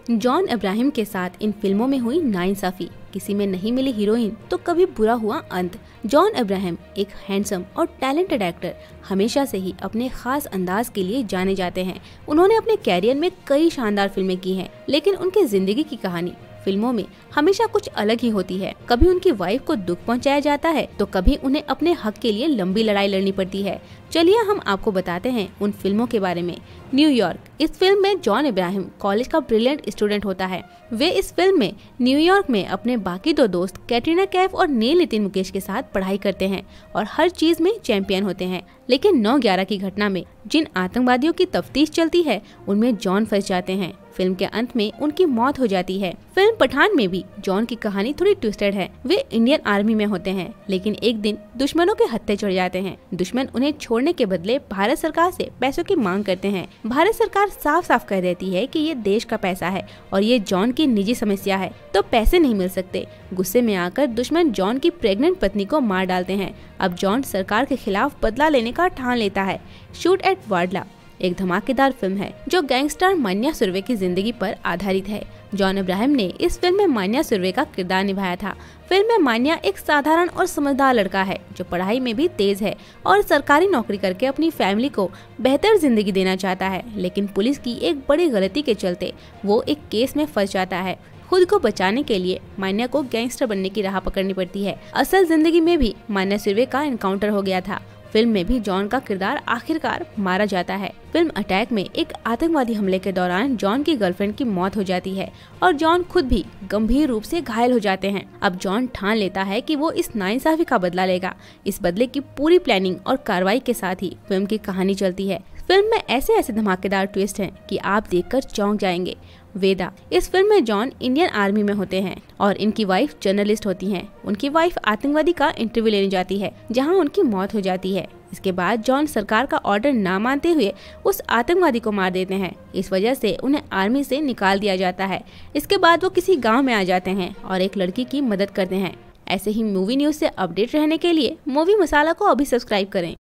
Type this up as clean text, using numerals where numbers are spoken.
John Abraham के साथ इन फिल्मों में हुई नाइंसाफी, किसी में नहीं मिली हीरोइन तो कभी बुरा हुआ अंत। जॉन अब्राहम एक हैंडसम और टैलेंटेड एक्टर हमेशा से ही अपने खास अंदाज के लिए जाने जाते हैं। उन्होंने अपने कैरियर में कई शानदार फिल्में की हैं, लेकिन उनकी जिंदगी की कहानी फिल्मों में हमेशा कुछ अलग ही होती है। कभी उनकी वाइफ को दुख पहुंचाया जाता है तो कभी उन्हें अपने हक के लिए लंबी लड़ाई लड़नी पड़ती है। चलिए हम आपको बताते हैं उन फिल्मों के बारे में। न्यूयॉर्क, इस फिल्म में जॉन अब्राहम कॉलेज का ब्रिलियंट स्टूडेंट होता है। वे इस फिल्म में न्यूयॉर्क में अपने बाकी दो दोस्त कैटरीना कैफ और नील नितिन मुकेश के साथ पढ़ाई करते हैं और हर चीज में चैंपियन होते हैं। लेकिन 9/11 की घटना में जिन आतंकवादियों की तफ्तीश चलती है उनमें जॉन फंस जाते हैं। फिल्म के अंत में उनकी मौत हो जाती है। फिल्म पठान में भी जॉन की कहानी थोड़ी ट्विस्टेड है। वे इंडियन आर्मी में होते हैं, लेकिन एक दिन दुश्मनों के हत्थे चढ़ जाते हैं। दुश्मन उन्हें छोड़ने के बदले भारत सरकार से पैसों की मांग करते हैं। भारत सरकार साफ साफ कह देती है कि ये देश का पैसा है और ये जॉन की निजी समस्या है, तो पैसे नहीं मिल सकते। गुस्से में आकर दुश्मन जॉन की प्रेग्नेंट पत्नी को मार डालते हैं। अब जॉन सरकार के खिलाफ बदला लेने का ठान लेता है। शूट एट वाडला एक धमाकेदार फिल्म है जो गैंगस्टर मान्या सुर्वे की जिंदगी पर आधारित है। जॉन अब्राहम ने इस फिल्म में मान्या सुर्वे का किरदार निभाया था। फिल्म में मान्या एक साधारण और समझदार लड़का है जो पढ़ाई में भी तेज है और सरकारी नौकरी करके अपनी फैमिली को बेहतर जिंदगी देना चाहता है। लेकिन पुलिस की एक बड़ी गलती के चलते वो एक केस में फंस जाता है। खुद को बचाने के लिए मान्या को गैंगस्टर बनने की राह पकड़नी पड़ती है। असल जिंदगी में भी मान्या सुर्वे का एनकाउंटर हो गया था। फिल्म में भी जॉन का किरदार आखिरकार मारा जाता है। फिल्म अटैक में एक आतंकवादी हमले के दौरान जॉन की गर्लफ्रेंड की मौत हो जाती है और जॉन खुद भी गंभीर रूप से घायल हो जाते हैं। अब जॉन ठान लेता है कि वो इस नाइंसाफी का बदला लेगा। इस बदले की पूरी प्लानिंग और कार्रवाई के साथ ही फिल्म की कहानी चलती है। फिल्म में ऐसे ऐसे धमाकेदार ट्विस्ट हैं कि आप देखकर चौंक जाएंगे। वेदा, इस फिल्म में जॉन इंडियन आर्मी में होते हैं और इनकी वाइफ जर्नलिस्ट होती हैं। उनकी वाइफ आतंकवादी का इंटरव्यू लेने जाती है जहां उनकी मौत हो जाती है। इसके बाद जॉन सरकार का ऑर्डर ना मानते हुए उस आतंकवादी को मार देते हैं। इस वजह से उन्हें आर्मी से निकाल दिया जाता है। इसके बाद वो किसी गाँव में आ जाते हैं और एक लड़की की मदद करते हैं। ऐसे ही मूवी न्यूज से अपडेट रहने के लिए मूवी मसाला को अभी सब्सक्राइब करें।